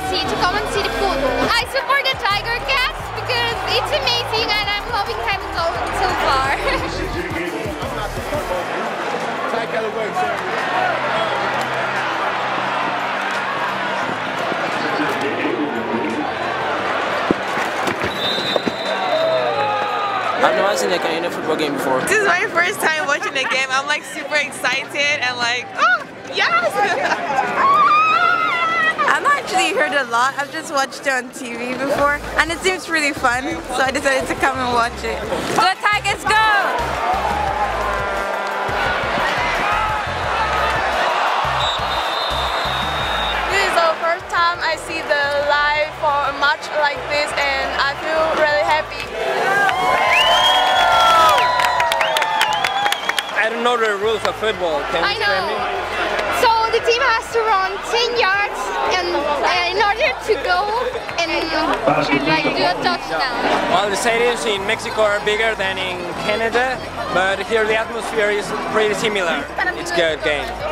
see to come and see the football. I support the Tiger Cats because it's amazing and I'm loving Hamilton so far. I've never seen a Canadian football game before. This is my first time watching the game. I'm like super excited and like, oh, yes! I've not actually heard a lot. I've just watched it on TV before and it seems really fun. So I decided to come and watch it. Go Tigers, go! This is the first time I see the live for a match like this and I feel really happy. I don't know the rules of football. Can you explain me? So the team has to run 10 yards and in order to go and like do a touchdown. Well, the stadiums in Mexico are bigger than in Canada, but here the atmosphere is pretty similar. It's a good game.